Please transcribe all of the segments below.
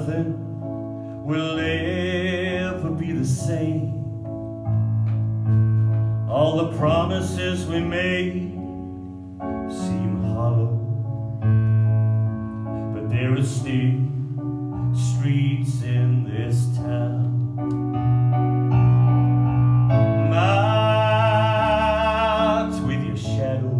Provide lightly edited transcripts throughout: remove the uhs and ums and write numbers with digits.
nothing will ever be the same. All the promises we made seem hollow, but there are still streets in this town marked with your shadow.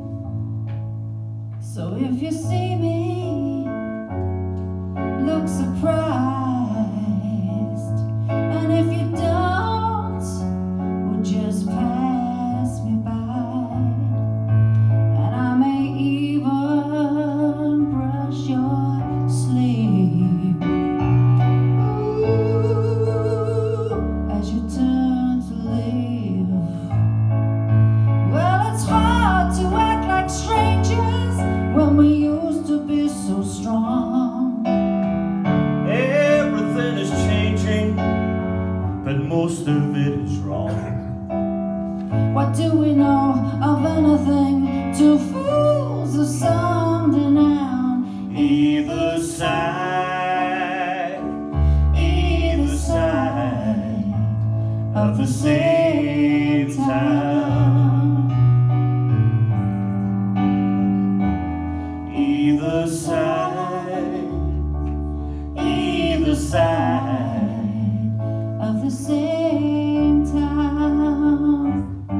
So if you see me, look surprised, and if you don't, well, just pass me by, and I may even brush your sleeve. Ooh, as you turn to leave. Well, it's hard to act like strangers when we used to be so strong. Everything is changing, but most of it is wrong. What do we know of anything? Two fools are sounding out. Either side of the same town. Either side of the same town.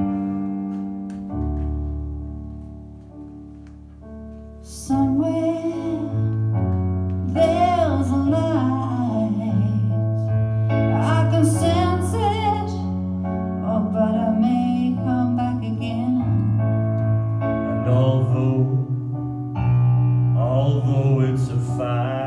Somewhere there's a light, I can sense it, oh, but I may come back again. And although it's a fight,